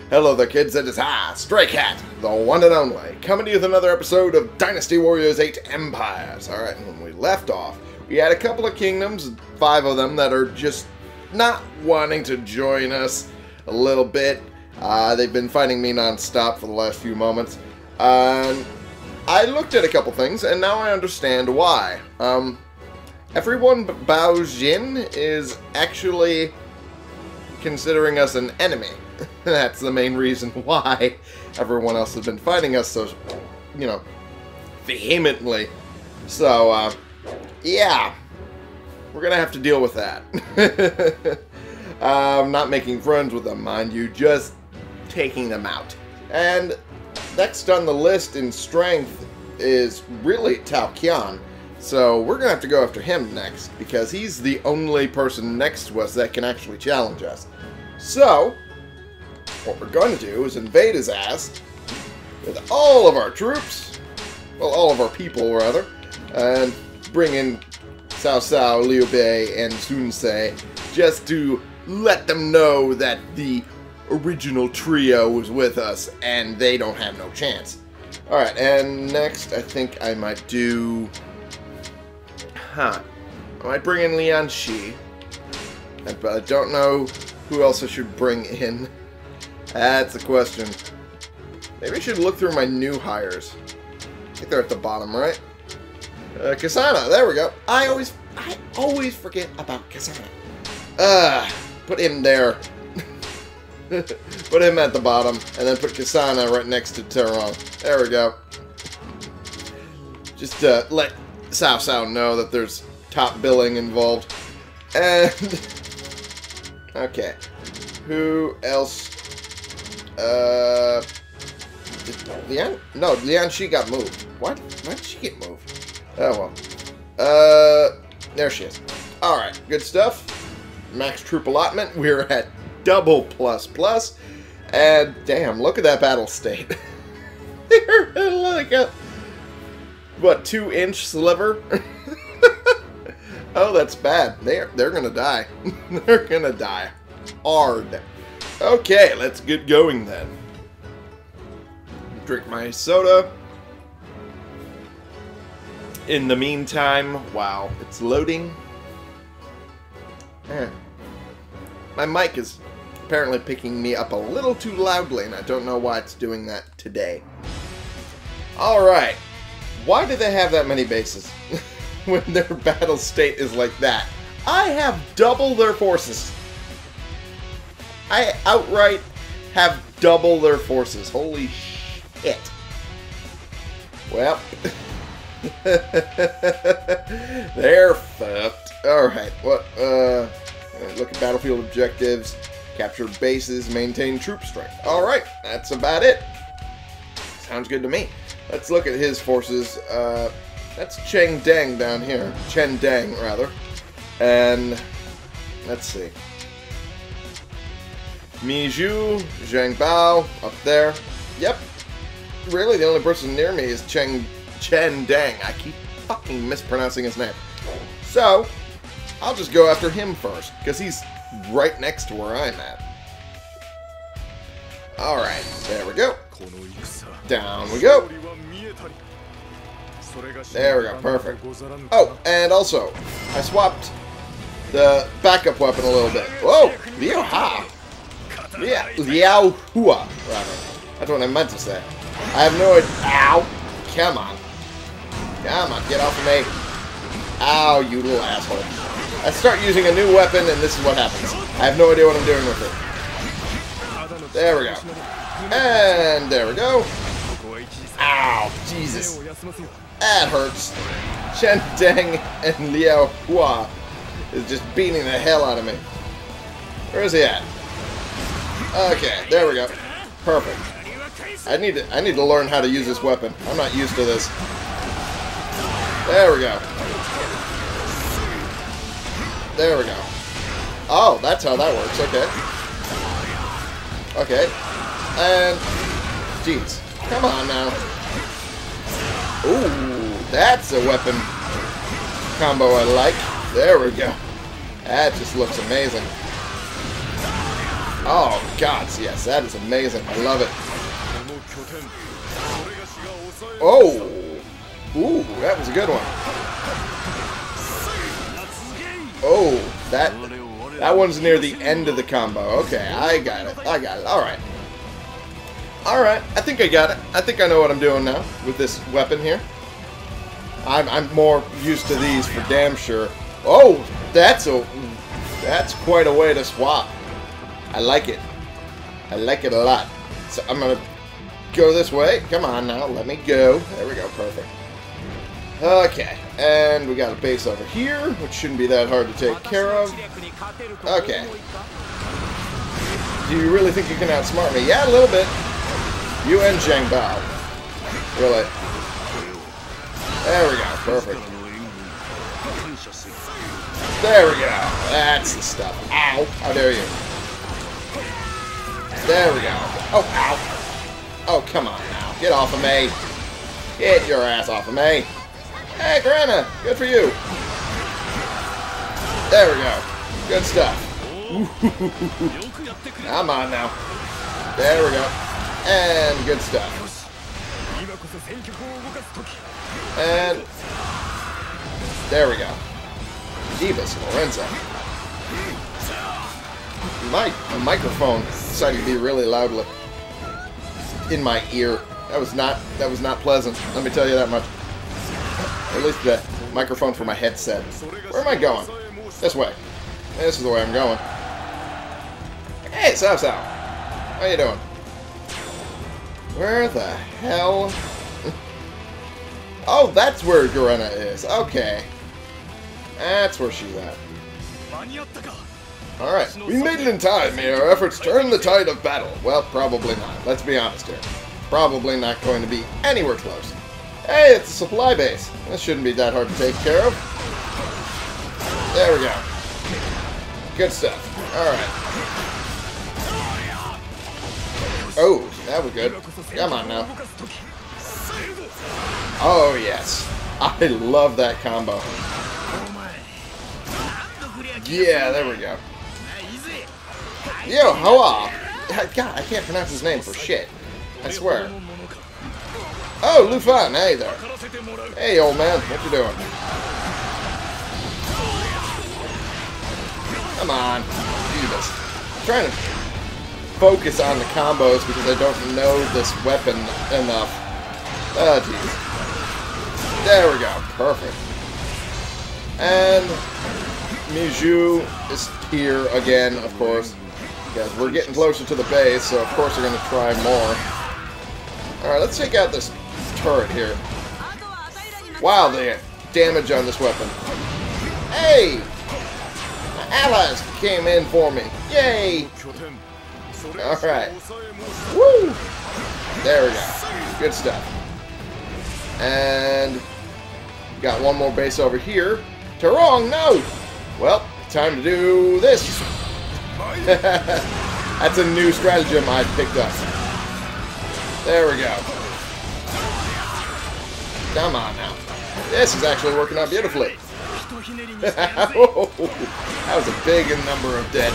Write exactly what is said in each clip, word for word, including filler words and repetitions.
Hello there, kids. It is I, Stray Cat, the one and only, coming to you with another episode of Dynasty Warriors eight Empires. Alright, and when we left off, we had a couple of kingdoms, five of them, that are just not wanting to join us a little bit. Uh, they've been fighting me non-stop for the last few moments. Um, I looked at a couple things, and now I understand why. Um, everyone but Tao Qian is actually considering us an enemy. That's the main reason why everyone else has been fighting us so, you know, vehemently. So, uh, yeah, we're gonna have to deal with that. I'm um, not making friends with them, mind you, just taking them out. And next on the list in strength is really Tao Qian. So we're gonna have to go after him next, because he's the only person next to us that can actually challenge us. So what we're going to do is invade his ass with all of our troops, well, all of our people, rather, and bring in Cao Cao, Liu Bei, and Sun Ce, just to let them know that the original trio was with us, and they don't have no chance. Alright, and next, I think I might do... Huh. I might bring in Lian Shi, but I don't know who else I should bring in. That's the question. Maybe I should look through my new hires. I think they're at the bottom, right? Uh, Kasana, there we go. I always, I always forget about Kasana. Ah, uh, put him there. Put him at the bottom, and then put Kasana right next to Tehran. There we go. Just uh, let Cao Cao know that there's top billing involved. And okay, who else? Uh, did Lian? No, Lian Shi got moved. What? Why did she get moved? Oh well. Uh, there she is. All right, good stuff. Max troop allotment. We're at double plus plus, and damn, look at that battle state. They're like a what two inch sliver. Oh, that's bad. They're they're gonna die. They're gonna die hard. Okay, let's get going then. Drink my soda. In the meantime, wow, it's loading. Eh. My mic is apparently picking me up a little too loudly, and I don't know why it's doing that today. Alright. Why do they have that many bases when their battle state is like that? I have double their forces. I outright have double their forces. Holy shit. Well, they're fucked. Alright, what, uh, look at battlefield objectives, capture bases, maintain troop strength. Alright, that's about it. Sounds good to me. Let's look at his forces. Uh, that's Cheng Deng down here. Chen Deng, rather. And, let's see. Mi Zhu, Zhang Bao, up there. Yep. Really, the only person near me is Cheng Chen Deng. I keep fucking mispronouncing his name. So, I'll just go after him first, because he's right next to where I'm at. Alright, there we go. Down we go. There we go, perfect. Oh, and also, I swapped the backup weapon a little bit. Whoa, Liu Ha. Yeah, Liao Hua, rather. That's what I meant to say. I have no idea. Ow! Come on. Come on, get off of me. Ow, you little asshole. I start using a new weapon, and this is what happens. I have no idea what I'm doing with it. There we go. And there we go. Ow, Jesus. That hurts. Chen Deng and Liao Hua is just beating the hell out of me. Where is he at? Okay, there we go. Perfect. I need to I need to learn how to use this weapon. I'm not used to this. There we go. There we go. Oh, that's how that works. Okay. Okay. And jeez. Come on now. Ooh, that's a weapon combo I like. There we go. That just looks amazing. Oh, gods, yes, that is amazing. I love it. Oh! Ooh, that was a good one. Oh, that that one's near the end of the combo. Okay, I got it. I got it. Alright. Alright, I think I got it. I think I know what I'm doing now with this weapon here. I'm, I'm more used to these for damn sure. Oh, that's a that's quite a way to swap. I like it. I like it a lot. So I'm gonna go this way. Come on now, let me go. There we go, perfect. Okay, and we got a base over here, which shouldn't be that hard to take care of. Okay. Do you really think you can outsmart me? Yeah, a little bit. You and Zhang Bao. Really. There we go, perfect. There we go. That's the stuff. Ow. How dare you. There we go. Oh, ow. Oh, come on now. Get off of me. Get your ass off of me. Hey, Grana. Good for you. There we go. Good stuff. Come on now. There we go. And good stuff. And there we go. Divas, Lorenzo. My, my microphone decided to be really loudly in my ear. That was not that was not pleasant. Let me tell you that much. At least the microphone for my headset. Where am I going? This way. This is the way I'm going. Hey, Sao Sao. How you doing? Where the hell? Oh, that's where Garena is. Okay. That's where she's at. Alright. We made it in time. May our efforts turn the tide of battle. Well, probably not. Let's be honest here. Probably not going to be anywhere close. Hey, it's a supply base. This shouldn't be that hard to take care of. There we go. Good stuff. Alright. Oh, that was good. Come on now. Oh, yes. I love that combo. Yeah, there we go. Yo, Hoa! God, I can't pronounce his name for shit. I swear. Oh, Lufan, hey there. Hey, old man, what you doing? Come on. Jesus. I'm trying to focus on the combos because I don't know this weapon enough. Oh, jeez. There we go. Perfect. And Miju is here again, of course. Because we're getting closer to the base, so of course we're going to try more. Alright, let's take out this turret here. Wow, the damage on this weapon. Hey! My allies came in for me. Yay! Alright. Woo! There we go. Good stuff. And got one more base over here. Tarong, no! Well, time to do this. That's a new stratagem I picked up. There we go. Come on now. This is actually working out beautifully. That was a big number of dead.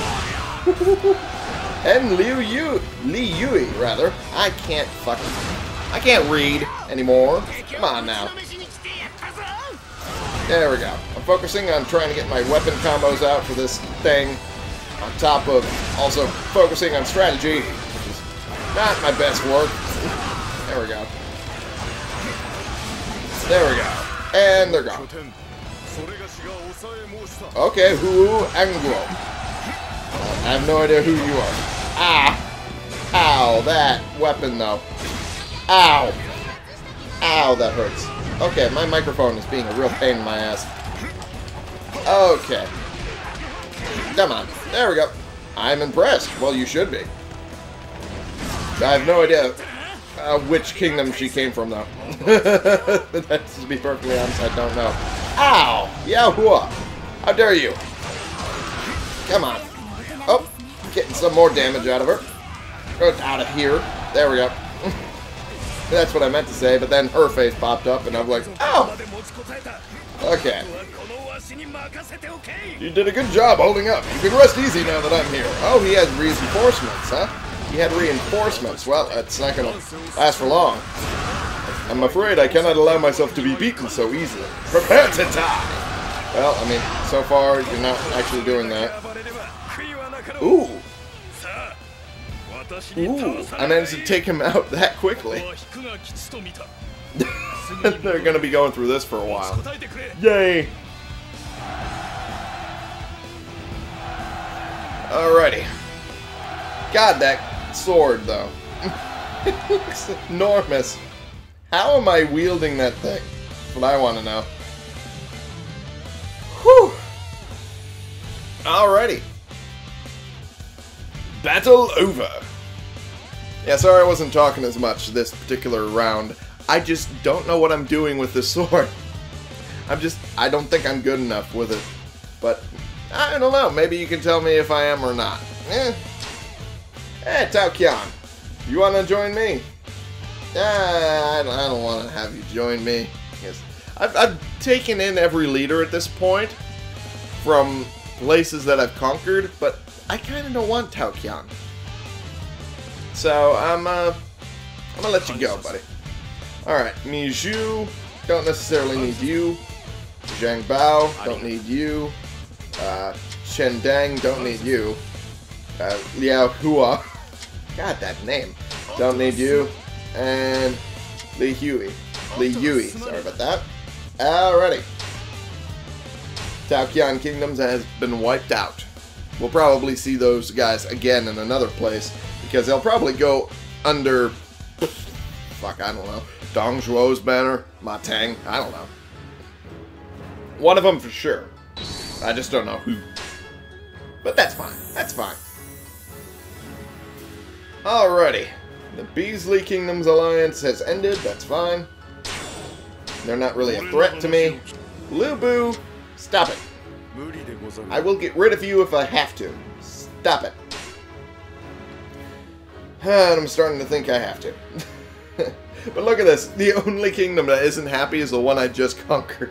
And Liu Yu, Li Yui, rather. I can't fucking, I can't read anymore. Come on now. There we go. I'm focusing on trying to get my weapon combos out for this thing, on top of also focusing on strategy, which is not my best work. There we go. There we go. And they're gone. Okay, who Anglo. I have no idea who you are. Ah! Ow, that weapon though. Ow! Ow, that hurts. Okay, my microphone is being a real pain in my ass. Okay. Come on. There we go. I'm impressed. Well, you should be. I have no idea uh, which kingdom she came from, though. That's, to be perfectly honest, I don't know. Ow! Yahoo! How dare you? Come on. Oh, getting some more damage out of her. Go out of here. There we go. That's what I meant to say, but then her face popped up, and I'm like, oh! Okay. You did a good job holding up. You can rest easy now that I'm here. Oh, he has reinforcements, huh? He had reinforcements. Well, that's not going to last for long. I'm afraid I cannot allow myself to be beaten so easily. Prepare to die! Well, I mean, so far, you're not actually doing that. Ooh! Ooh, I managed to take him out that quickly. They're going to be going through this for a while. Yay! Alrighty. God, that sword, though. It looks enormous. How am I wielding that thing? That's what I want to know. Whew! Alrighty. Battle over. Yeah, sorry I wasn't talking as much this particular round. I just don't know what I'm doing with this sword. I'm just, I don't think I'm good enough with it. But, I don't know. Maybe you can tell me if I am or not. Eh. Hey, Tao Qian. You want to join me? Ah, I don't, I don't want to have you join me. Yes. I've, I've taken in every leader at this point from places that I've conquered, but I kind of don't want Tao Qian. So, I'm, uh, I'm gonna let you go, buddy. Alright, Miju, don't necessarily need you. Zhang Bao, don't need you. Uh, Chen Dang, don't need you. Uh, Liao Hua, God, that name. Don't need you. And Li Hui. Li Yui, sorry about that. Alrighty. Tao Qian Kingdoms has been wiped out. We'll probably see those guys again in another place, because they'll probably go under, fuck, I don't know, Dong Zhuo's banner, Ma Tang, I don't know. One of them for sure. I just don't know who. But that's fine, that's fine. Alrighty. The Beasley Kingdoms Alliance has ended, that's fine. They're not really a threat to me. Lu Bu, stop it. I will get rid of you if I have to. Stop it. And I'm starting to think I have to. But look at this. The only kingdom that isn't happy is the one I just conquered.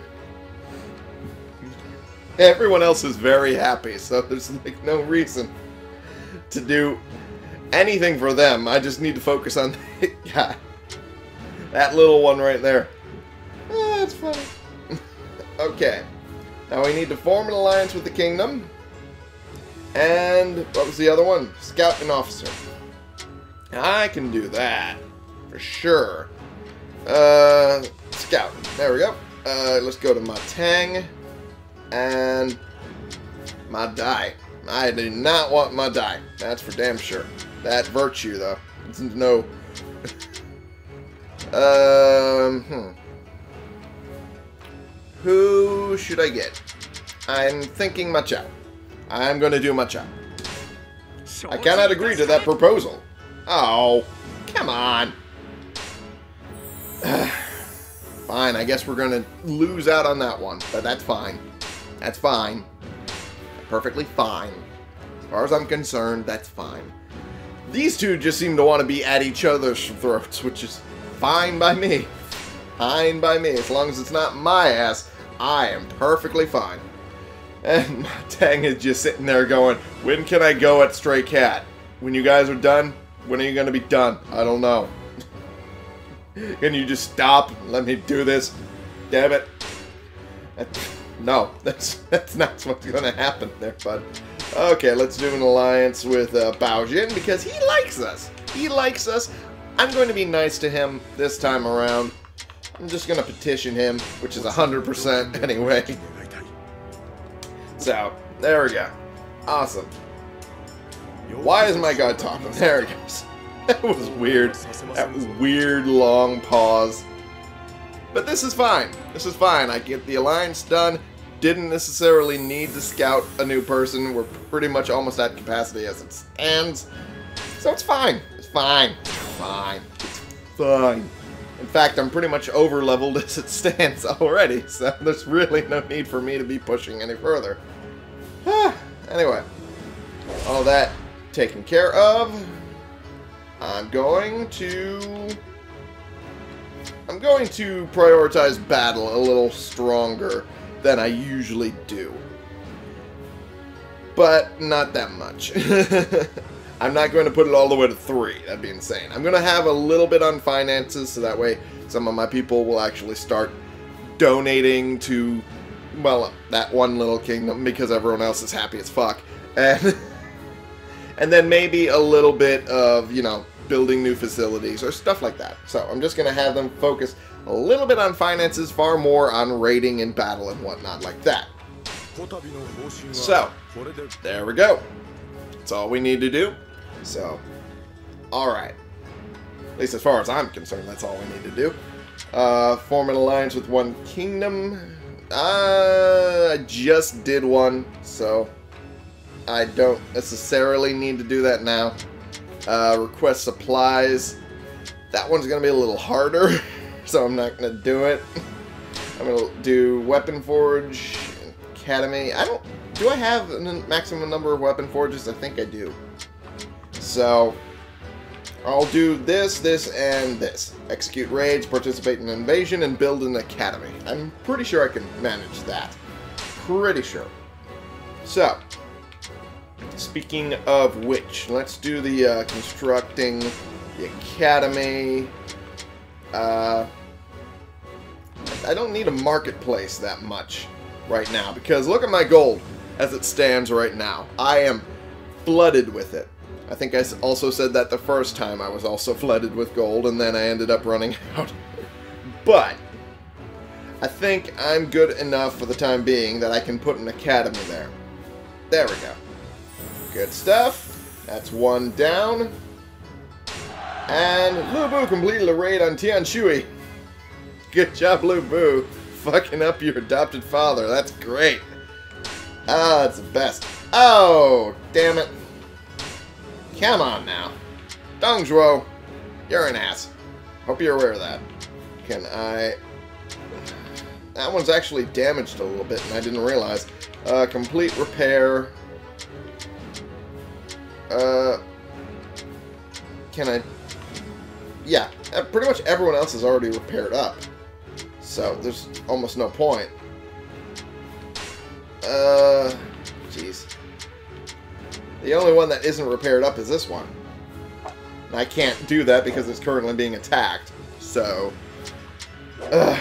Everyone else is very happy, so there's like no reason to do anything for them. I just need to focus on yeah, that little one right there. Ah, that's funny. Okay. Now we need to form an alliance with the kingdom. And what was the other one? Scout and officer. I can do that. For sure. Uh, scout. There we go. Uh, let's go to Ma Tang. And Ma Dai. I do not want Ma Dai. That's for damn sure. That virtue, though. It's no. um, hmm. Who should I get? I'm thinking Ma Chao. I'm going to do Ma Chao. I cannot agree to that proposal. Oh, come on. Fine, I guess we're going to lose out on that one. But that's fine. That's fine. Perfectly fine. As far as I'm concerned, that's fine. These two just seem to want to be at each other's throats, which is fine by me. Fine by me. As long as it's not my ass, I am perfectly fine. And Ma Tang is just sitting there going, when can I go at Stray Cat? When you guys are done? When are you going to be done? I don't know. Can you just stop and let me do this? Damn it. No, that's that's not what's going to happen there, bud. Okay, let's do an alliance with uh, Bao Jin because he likes us. He likes us. I'm going to be nice to him this time around. I'm just going to petition him, which is one hundred percent anyway. So, there we go. Awesome. Why is my god talking? There he goes. That was weird. That weird long pause. But this is fine. This is fine. I get the alliance done. Didn't necessarily need to scout a new person. We're pretty much almost at capacity as it stands. So it's fine. It's fine. It's fine. It's fine. In fact, I'm pretty much over-leveled as it stands already. So there's really no need for me to be pushing any further. Anyway. All that taken care of. I'm going to... I'm going to prioritize battle a little stronger. than I usually do. But not that much. I'm not going to put it all the way to three. That'd be insane. I'm going to have a little bit on finances, so that way some of my people will actually start donating to, well, that one little kingdom, because everyone else is happy as fuck. And, and then maybe a little bit of, you know, building new facilities or stuff like that. So I'm just going to have them focus a little bit on finances, far more on raiding and battle and whatnot like that. So, there we go. That's all we need to do. So, alright. At least as far as I'm concerned, that's all we need to do. Uh, form an alliance with one kingdom. Uh, I just did one, so I don't necessarily need to do that now. Uh, request supplies. That one's going to be a little harder, so I'm not going to do it. I'm going to do Weapon Forge, Academy. I don't... Do I have a maximum number of weapon forges? I think I do. So, I'll do this, this, and this. Execute raids, participate in invasion, and build an academy. I'm pretty sure I can manage that. Pretty sure. So, speaking of which, let's do the uh, constructing the academy. Uh, I don't need a marketplace that much right now, because look at my gold as it stands right now. I am flooded with it. I think I also said that the first time I was also flooded with gold, and then I ended up running out. But I think I'm good enough for the time being that I can put an academy there. There we go. Good stuff. That's one down. And Lu Bu completed a raid on Tian Shui. Good job, Lu Bu. Fucking up your adopted father. That's great. Ah, that's the best. Oh, damn it. Come on now. Dong Zhuo, you're an ass. Hope you're aware of that. Can I... That one's actually damaged a little bit, and I didn't realize. Uh, complete repair. Uh... Can I... Yeah, pretty much everyone else is already repaired up. So, there's almost no point. Uh, jeez. The only one that isn't repaired up is this one. And I can't do that because it's currently being attacked. So, uh,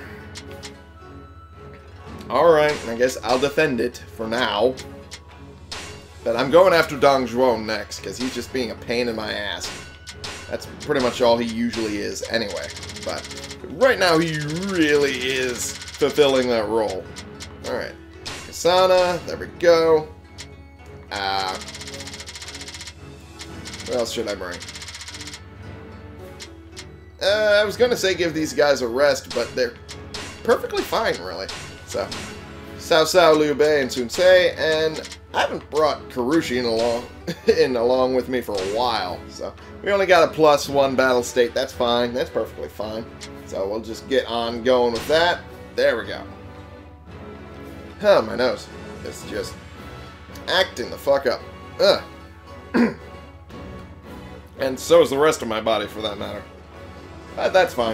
alright, I guess I'll defend it for now. But I'm going after Dong Zhuo next, because he's just being a pain in my ass. That's pretty much all he usually is anyway. But right now he really is fulfilling that role. Alright. Kasana, there we go. Uh, what else should I bring? Uh, I was going to say give these guys a rest, but they're perfectly fine, really. So, Cao Cao, Liu Bei, and Sun Ce, and I haven't brought Karushi in along, in along with me for a while, so we only got a plus one battle state. That's fine. That's perfectly fine. So we'll just get on going with that. There we go. Huh, my nose. It's just acting the fuck up. Ugh. And so is the rest of my body, for that matter. Uh, that's fine.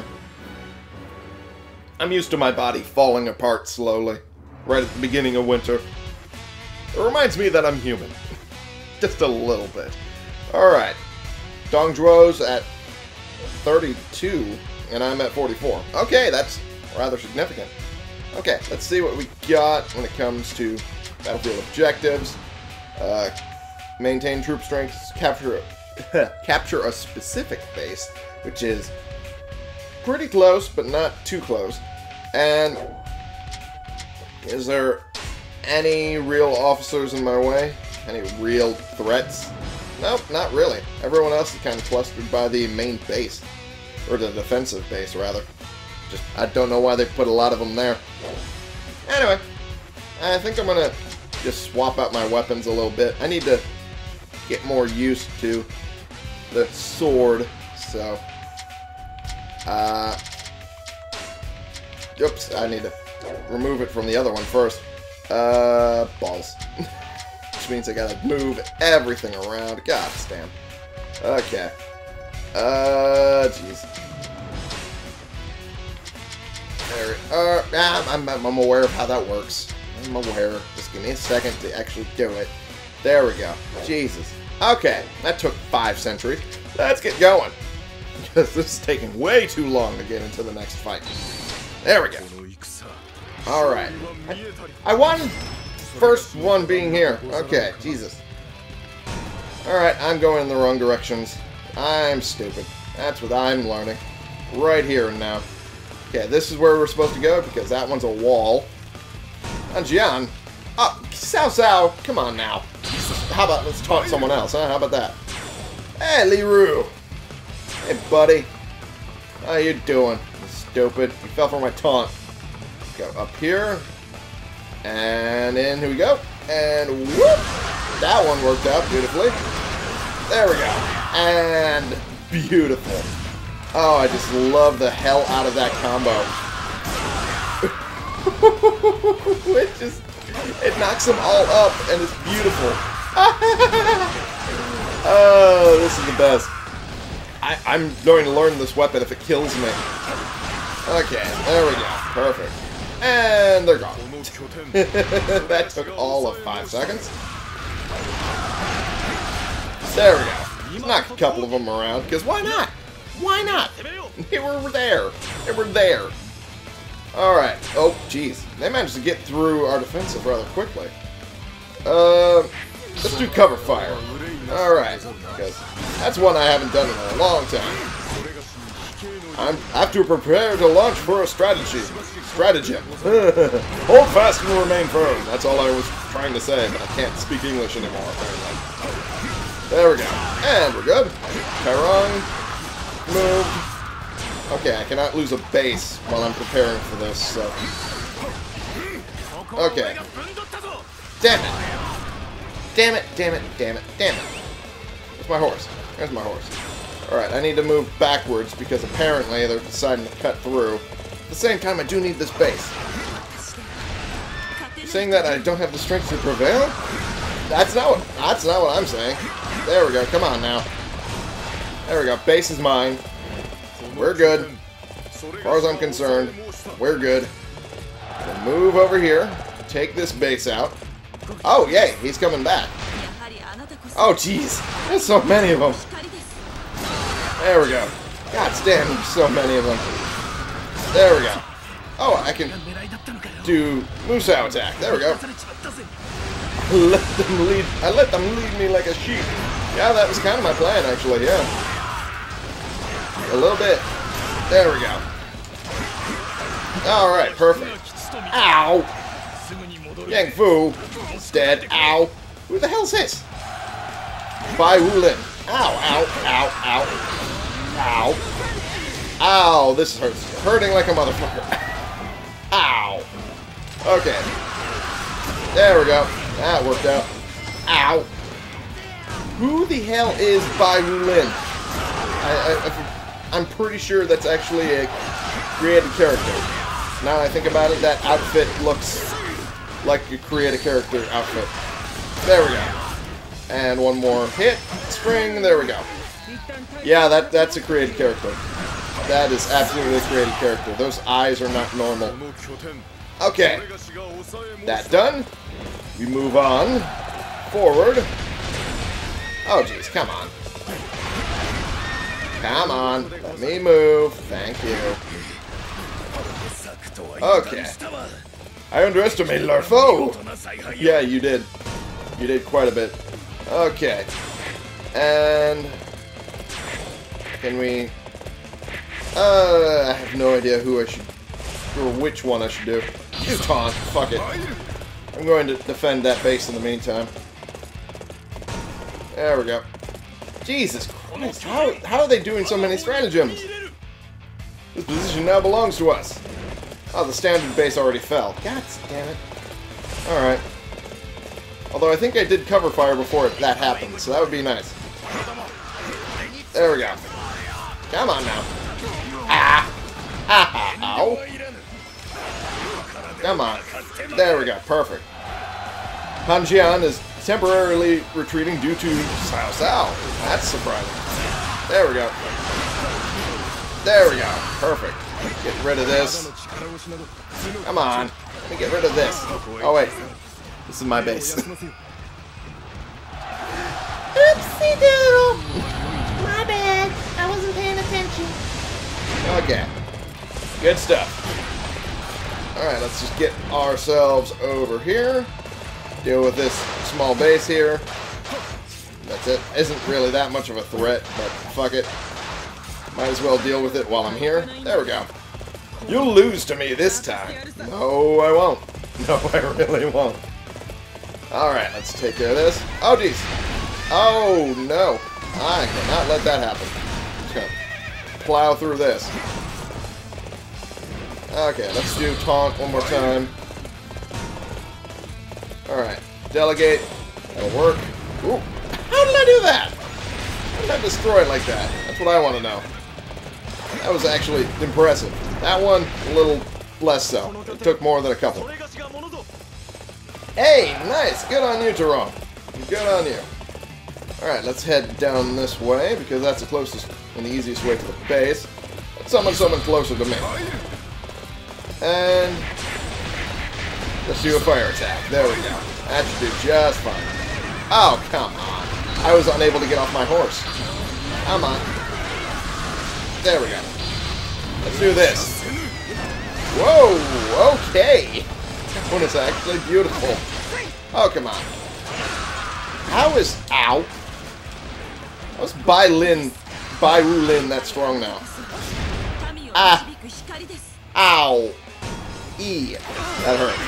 I'm used to my body falling apart slowly, right at the beginning of winter. It reminds me that I'm human. Just a little bit. Alright. Dong Zhuo's at thirty-two, and I'm at forty-four. Okay, that's rather significant. Okay, let's see what we got when it comes to battlefield objectives. Uh, maintain troop strength, capture a, capture a specific base, which is pretty close, but not too close. And is there any real officers in my way? Any real threats? Nope, not really. Everyone else is kind of clustered by the main base. Or the defensive base, rather. Just, I don't know why they put a lot of them there. Anyway, I think I'm going to just swap out my weapons a little bit. I need to get more used to the sword, so... Uh... Oops, I need to remove it from the other one first. Uh, balls. Which means I gotta move everything around. God damn. Okay. Uh, jeez. There we are. Yeah, I'm, I'm, I'm aware of how that works. I'm aware. Just give me a second to actually do it. There we go. Jesus. Okay, that took five centuries. Let's get going. Because this is taking way too long to get into the next fight. There we go. Alright. I, I won first one being here. Okay, Jesus. Alright, I'm going in the wrong directions. I'm stupid. That's what I'm learning. Right here and now. Okay, this is where we're supposed to go because that one's a wall. And Qian. Oh, Cao Cao. Come on now. How about let's taunt someone else, huh? How about that? Hey, Li Ru. Hey, buddy. How you doing? Stupid. You fell for my taunt. Go up here. And in. Here we go. And whoop. That one worked out beautifully. There we go. And beautiful. Oh, I just love the hell out of that combo. It just, it knocks them all up, and it's beautiful. Oh, this is the best. I, I'm going to learn this weapon if it kills me. Okay, there we go. Perfect. And they're gone. That took all of five seconds. There we go. Knock a couple of them around, because why not? Why not? They were there. They were there. Alright. Oh, jeez. They managed to get through our defensive rather quickly. Uh, let's do cover fire. Alright. Because that's one I haven't done in a long time. I'm, I have to prepare to launch for a strategy. Stratagem. Hold fast and remain firm. That's all I was trying to say, but I can't speak English anymore, apparently. There we go. And we're good. Tyrone. Moved. Okay, I cannot lose a base while I'm preparing for this, so... Okay. Damn it! Damn it, damn it, damn it, damn it. Where's my horse? There's my horse. Alright, I need to move backwards because apparently they're deciding to cut through. At the same time, I do need this base. Saying that I don't have the strength to prevail? That's not what, that's not what I'm saying. There we go, come on now. There we go. Base is mine. We're good. As far as I'm concerned, we're good. We'll move over here. Take this base out. Oh, yay. He's coming back. Oh, jeez. There's so many of them. There we go. God damn, there's so many of them. There we go. Oh, I can do Musou attack. There we go. Let them lead. I let them lead me like a sheep. Yeah, that was kind of my plan, actually. Yeah. A little bit. There we go. Alright, perfect. Ow! Yang Fu is dead. Ow! Who the hell's this? Bai Wulin. Ow, ow, ow, ow. Ow. Ow, this hurts. Hurting like a motherfucker. Ow. Okay. There we go. That worked out. Ow. Who the hell is Bai Wulin? I, I, I'm pretty sure that's actually a created character. Now I think about it, that outfit looks like a created character outfit. There we go. And one more hit. Spring. There we go. Yeah, that that's a created character. That is absolutely a created character. Those eyes are not normal. Okay. That done. We move on. Forward. Oh, jeez. Come on. Come on. Let me move. Thank you. Okay. I underestimated our foe. Yeah, you did. You did quite a bit. Okay. And... Can we... Uh, I have no idea who I should... or which one I should do. Do taunt. Fuck it. I'm going to defend that base in the meantime. There we go. Jesus Christ. How, how are they doing so many stratagems? This position now belongs to us. Oh, the standard base already fell. God damn it. Alright. Although I think I did cover fire before that happened, so that would be nice. There we go. Come on now. Ah! Ah! Ow! Come on. There we go. Perfect. Han Qian is temporarily retreating due to Cao Cao. That's surprising. There we go. There we go. Perfect. Get rid of this. Come on. Let me get rid of this. Oh, wait. This is my base. Oopsie doodle! My bad. I wasn't paying attention. Okay. Good stuff. Alright, let's just get ourselves over here. Deal with this small base here. That's it. Isn't really that much of a threat, but fuck it. Might as well deal with it while I'm here. There we go. You'll lose to me this time. No, I won't. No, I really won't. Alright, let's take care of this. Oh, jeez. Oh, no. I cannot let that happen. Just gonna plow through this. Okay, let's do taunt one more time. Alright, delegate. That'll work. Ooh. How did I do that? How did I destroy it like that? That's what I want to know. That was actually impressive. That one, a little less so. It took more than a couple. Hey, nice. Good on you, Jerome. Good on you. Alright, let's head down this way, because that's the closest and the easiest way to the base. Let's summon someone closer to me. And let's do a fire attack. There we go. That should do just fine. Oh, come on. I was unable to get off my horse. Come on. There we go. Let's do this. Whoa, okay. That one is actually beautiful. Oh, come on. How is... Ow. How's Bai Lin, Bai Wu Lin that strong now? Ah. Ow. E. That hurt.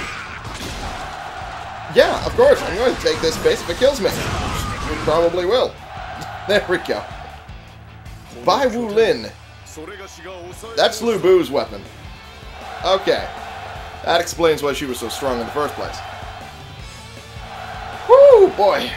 Yeah, of course. I'm going to take this base if it kills me. It probably will. There we go. Bai Wu Lin. That's Lu Bu's weapon. Okay. That explains why she was so strong in the first place. Woo, boy.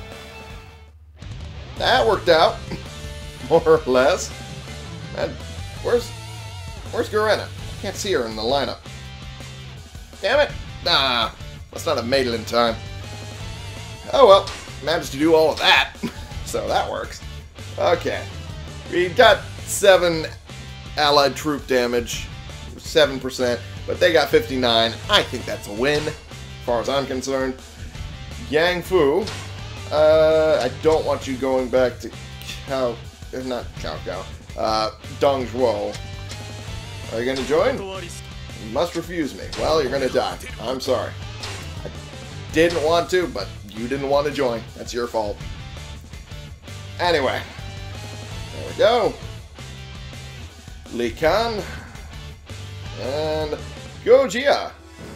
That worked out. More or less. Man, where's... Where's Garena? Can't see her in the lineup. Damn it. Nah. That's not a maiden in time. Oh well. Managed to do all of that. So that works. Okay. We got seven allied troop damage. seven percent. But they got fifty-nine. I think that's a win. As far as I'm concerned. Yang Fu. Uh, I don't want you going back to Cao... Not Cao Cao. Uh, Dong Zhuo. Are you going to join? You must refuse me. Well, you're going to die. I'm sorry. I didn't want to, but you didn't want to join. That's your fault. Anyway. There we go. Li Kan. And Gojia.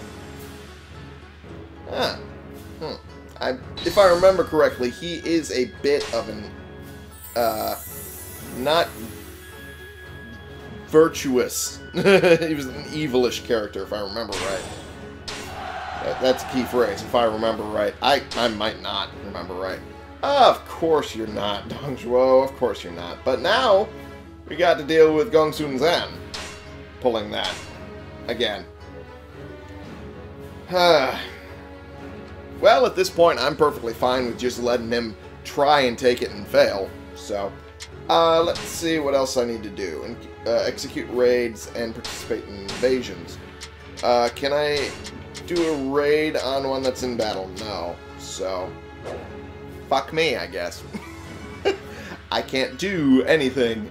Ah. Hmm. I, if I remember correctly, he is a bit of an... Uh... Not... virtuous. He was an evilish character, if I remember right. That, that's a key phrase, if I remember right. I, I might not remember right. Of course you're not, Dong Zhuo. Of course you're not. But now, we got to deal with Gong Sun Zan. Pulling that. Again. Well, at this point, I'm perfectly fine with just letting him try and take it and fail. So, uh, let's see what else I need to do. And uh, execute raids and participate in invasions. Uh, can I do a raid on one that's in battle? No. So, fuck me, I guess. I can't do anything.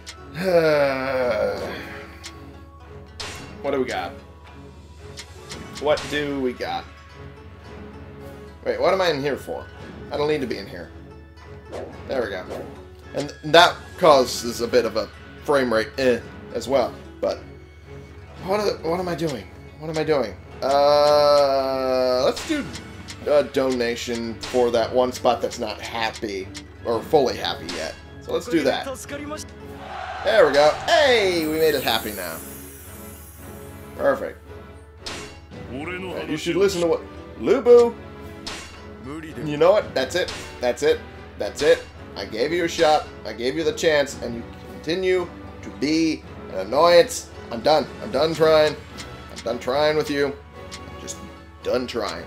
What do we got? What do we got? Wait, what am I in here for? I don't need to be in here. There we go. And that causes a bit of a frame rate eh, as well. But what, are the, what am I doing? What am I doing? Uh, let's do a donation for that one spot that's not happy or fully happy yet. So let's do that. There we go. Hey, we made it happy now. Perfect. Right, you should listen to what Lu Bu. You know what? That's it. That's it. That's it. I gave you a shot. I gave you the chance, and you continue to be an annoyance. I'm done. I'm done trying. I'm done trying with you. I'm just done trying.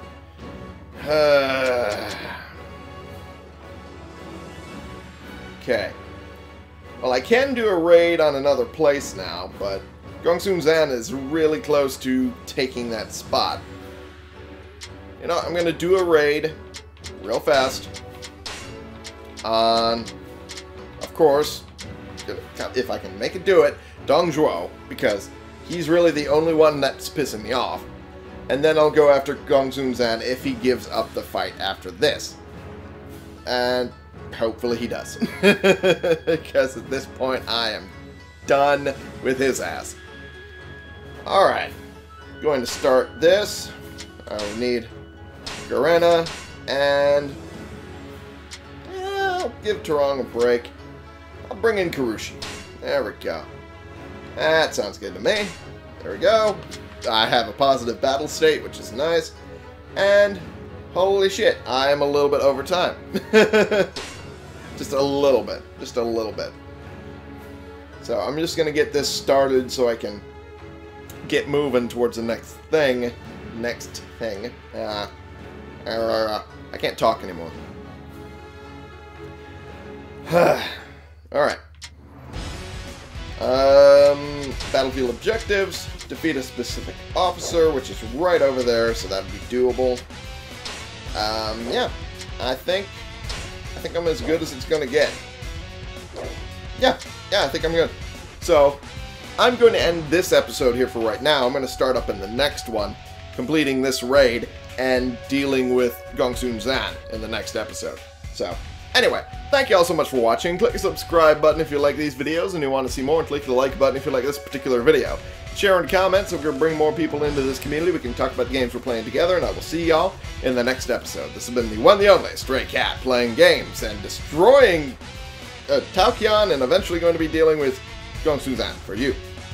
Okay. Well, I can do a raid on another place now, but Gongsun Zan is really close to taking that spot. You know, I'm going to do a raid real fast on, of course, if I can make it do it, Dong Zhuo, because he's really the only one that's pissing me off. And then I'll go after Gongsun Zan if he gives up the fight after this. And hopefully he does. Because at this point I am done with his ass. Alright. Going to start this. I will need Garena and yeah, I'll give Tarong a break. I'll bring in Karushi. There we go. That sounds good to me. There we go. I have a positive battle state, which is nice. And holy shit, I am a little bit over time. Just a little bit. Just a little bit. So I'm just going to get this started so I can get moving towards the next thing. Next thing. Uh, uh, I can't talk anymore. Alright. Um, battlefield objectives. Defeat a specific officer, which is right over there, so that would be doable. Um, yeah. I think... I think I'm as good as it's going to get. Yeah. Yeah, I think I'm good. So, I'm going to end this episode here for right now. I'm going to start up in the next one, completing this raid, and dealing with Gongsun Zan in the next episode. So, anyway, thank you all so much for watching. Click the subscribe button if you like these videos and you want to see more, and click the like button if you like this particular video. Share and comment so we can bring more people into this community. We can talk about the games we're playing together, and I will see y'all in the next episode. This has been the one, the only Stray Cat, playing games and destroying uh, Tao Qian, and eventually going to be dealing with Gongsun Zan for you.